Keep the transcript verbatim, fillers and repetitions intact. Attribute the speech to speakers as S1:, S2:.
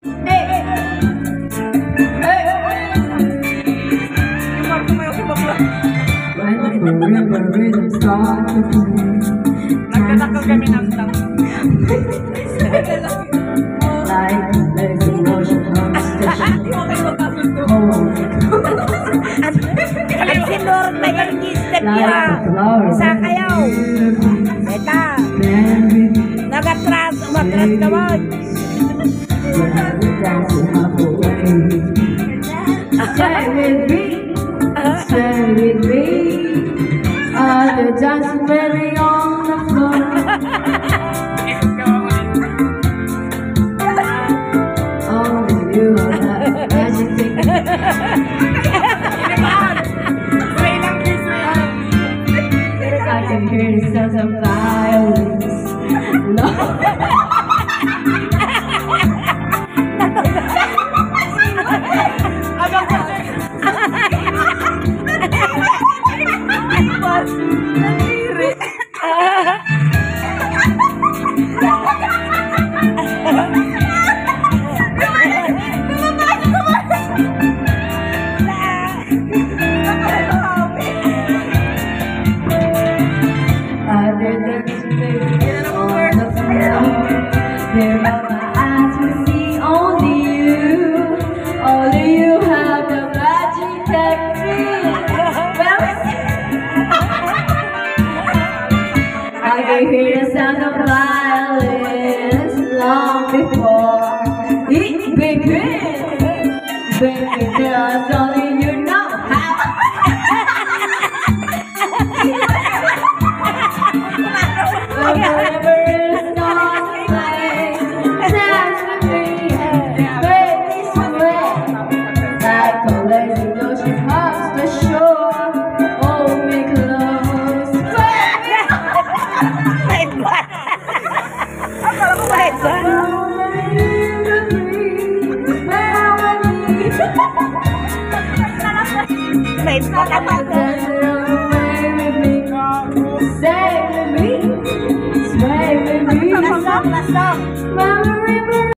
S1: Nagkatakal kami ng tang.
S2: At si Lord na yung step niya. Isa kayo. Ito. Nagatras. Umatras ka mo.
S3: Stay with me. Stay with me. Uh, the dancing baby on the floor. Only you are that magic thing. I can hear the sounds of violence. No. Other than space on the floor, there are my eyes will see only you. Only you have the magic technique. I can hear the sound of violence long before it begins. Baby, there's only you know how. Whenever it starts to play, dance with me, make me sweat. Like a lazy ocean hugs the shore, hold me close.
S2: Wait, what? Wait, what? Wait, what?
S3: Stay with me, stay with me.
S2: Lasok, lasok.